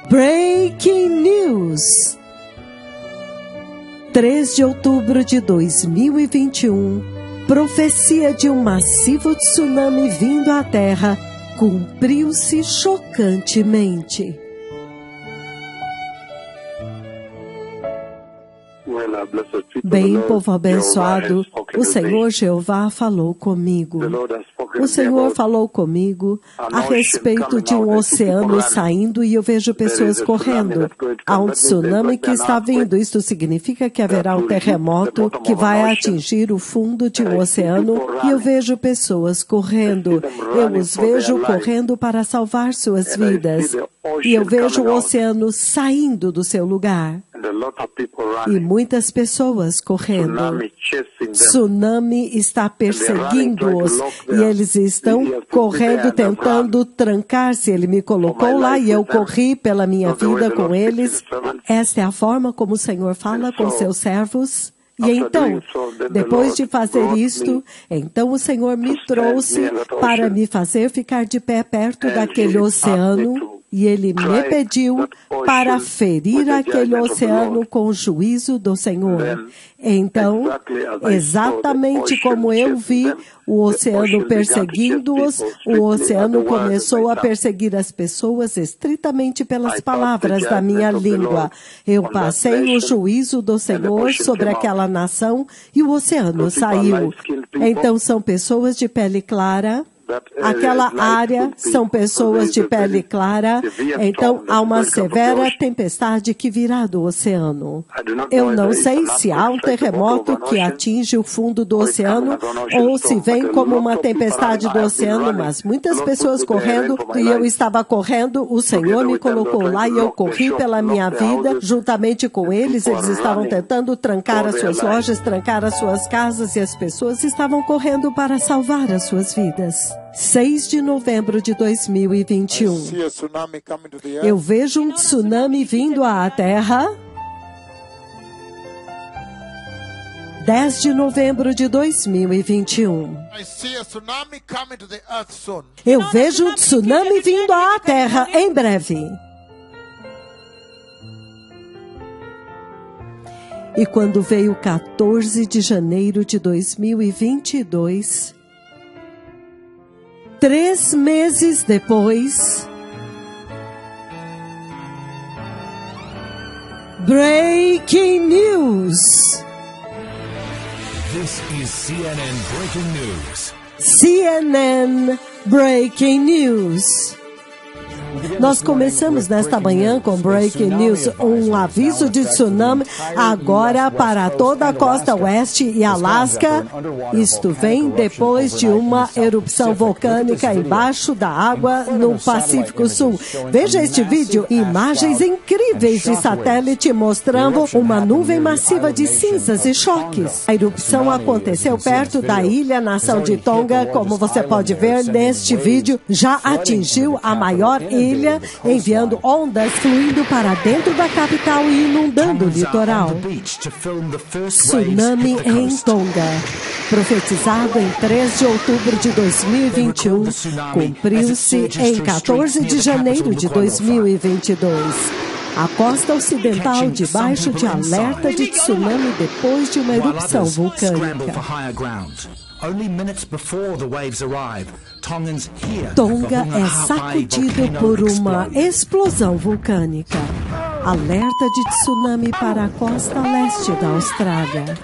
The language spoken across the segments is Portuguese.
Breaking News. 3 de outubro de 2021, profecia de um massivo tsunami vindo à Terra cumpriu-se chocantemente. Bem, povo abençoado, o Senhor Jeová falou comigo. O Senhor falou comigo a respeito de um oceano saindo e eu vejo pessoas correndo. Há um tsunami que está vindo. Isto significa que haverá um terremoto que vai atingir o fundo de um oceano e eu vejo pessoas correndo. Eu os vejo correndo para salvar suas vidas. E eu vejo o oceano saindo do seu lugar. E muitas pessoas correndo. Tsunami está perseguindo-os e eles estão correndo, tentando trancar-se. Ele me colocou lá e eu corri pela minha vida com eles. Esta é a forma como o Senhor fala com seus servos. E então, depois de fazer isto, então o Senhor me trouxe para me fazer ficar de pé perto daquele oceano. E Ele me pediu para ferir aquele oceano com o juízo do Senhor. Então, exatamente como eu vi o oceano perseguindo-os, o oceano começou a perseguir as pessoas estritamente pelas palavras da minha língua. Eu passei o juízo do Senhor sobre aquela nação e o oceano saiu. Então, são pessoas de pele clara. Aquela área são pessoas de pele clara, então há uma severa tempestade que virá do oceano. Eu não sei se há um terremoto que atinge o fundo do oceano ou se vem como uma tempestade do oceano, mas muitas pessoas correndo e eu estava correndo, o Senhor me colocou lá e eu corri pela minha vida juntamente com eles. Eles estavam tentando trancar as suas lojas, trancar as suas casas e as pessoas estavam correndo para salvar as suas vidas. 6 de novembro de 2021. Eu vejo um tsunami vindo à Terra. 10 de novembro de 2021. Eu vejo um tsunami vindo à Terra em breve. E quando veio 14 de janeiro de 2022, 3 meses depois, Breaking News. This is CNN Breaking News. CNN Breaking News. Nós começamos nesta manhã com Breaking News, um aviso de tsunami agora para toda a costa oeste e Alasca. Isto vem depois de uma erupção vulcânica embaixo da água no Pacífico Sul. Veja este vídeo, imagens incríveis de satélite mostrando uma nuvem massiva de cinzas e choques. A erupção aconteceu perto da ilha-nação de Tonga, como você pode ver neste vídeo, já atingiu a maior ilha, enviando ondas fluindo para dentro da capital e inundando o litoral. Tsunami em Tonga. Profetizado em 3 de outubro de 2021, cumpriu-se em 14 de janeiro de 2022. A costa ocidental debaixo de alerta de tsunami depois de uma erupção vulcânica. Tonga é sacudido por uma explosão vulcânica. Alerta de tsunami para a costa leste da Austrália.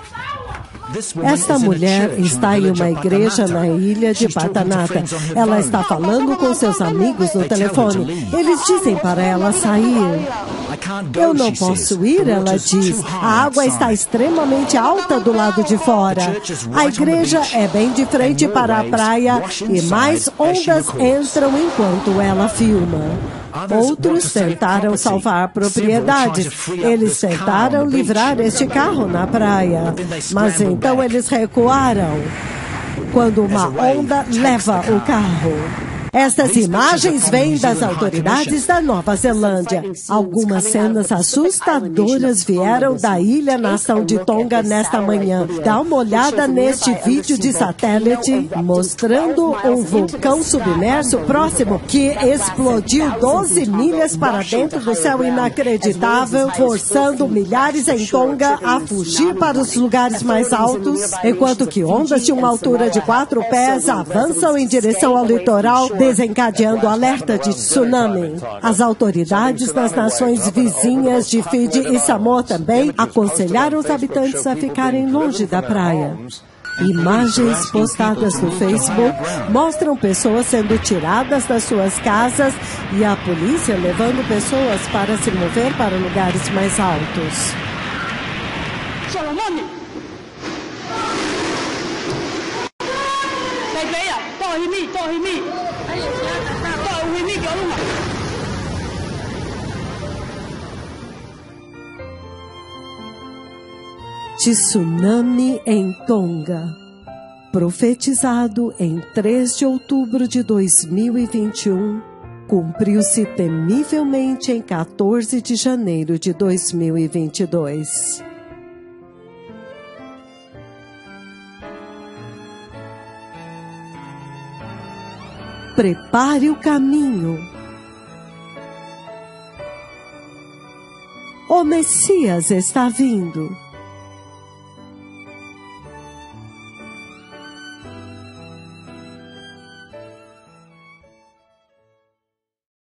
Esta mulher está em uma igreja na ilha de Patanata. Ela está falando com seus amigos no telefone. Eles dizem para ela sair. Eu não posso ir, ela diz. A água está extremamente alta do lado de fora. A igreja é bem de frente para a praia e mais ondas entram enquanto ela filma. Outros tentaram salvar propriedades. Eles tentaram livrar este carro na praia. Mas então eles recuaram quando uma onda leva o carro. Estas imagens vêm das autoridades da Nova Zelândia. Algumas cenas assustadoras vieram da ilha-nação de Tonga nesta manhã. Dá uma olhada neste vídeo de satélite mostrando um vulcão submerso próximo que explodiu 12 milhas para dentro do céu inacreditável, forçando milhares em Tonga a fugir para os lugares mais altos, enquanto que ondas de uma altura de 4 pés avançam em direção ao litoral, desencadeando alerta de tsunami. As autoridades das nações vizinhas de Fiji e Samoa também aconselharam os habitantes a ficarem longe da praia. Imagens postadas no Facebook mostram pessoas sendo tiradas das suas casas e a polícia levando pessoas para se mover para lugares mais altos. Tsunami em Tonga. Profetizado em 3 de outubro de 2021, cumpriu-se temivelmente em 14 de janeiro de 2022. Prepare o caminho. O Messias está vindo.